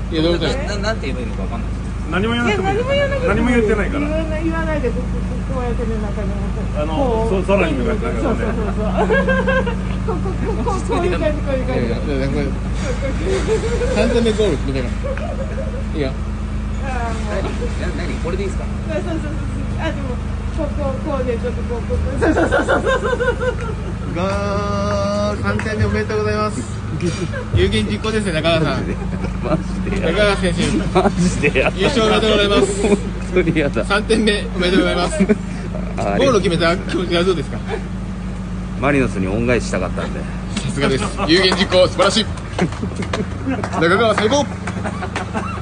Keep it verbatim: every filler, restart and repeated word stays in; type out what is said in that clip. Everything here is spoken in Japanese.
いやどういうこと？ ななんて言えばいいのかわかんない。 何も言わなくてもいい。何も言ってないから。 言わないでこうやってね中にあのそ空に向かってそうそうそうそうこここここういう感じこういう感じ。 さんてんめゴール決めたから。いいよ。 ああもう。 何これでいいですか？ そうそうそうそう。あでもこここうでちょっとこうこうそうそうそうそうそうそう。 がーさんてんめおめでとうございます。有言実行ですね中川さん。 マジで。 中川選手。 マジでや。 優勝おめでとうございます。 本当にやだ。 さんてんめおめでとうございます。ゴールを決めた気持ちはどうですか？ マリノスに恩返ししたかったんで。 さすがです。有言実行素晴らしい。中川最高。